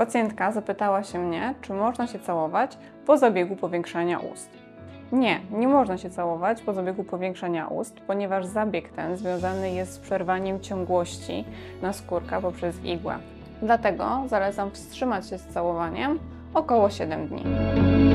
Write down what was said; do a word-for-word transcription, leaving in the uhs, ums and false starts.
Pacjentka zapytała się mnie, czy można się całować po zabiegu powiększania ust. Nie, nie można się całować po zabiegu powiększania ust, ponieważ zabieg ten związany jest z przerwaniem ciągłości naskórka poprzez igłę. Dlatego zalecam wstrzymać się z całowaniem około siedem dni.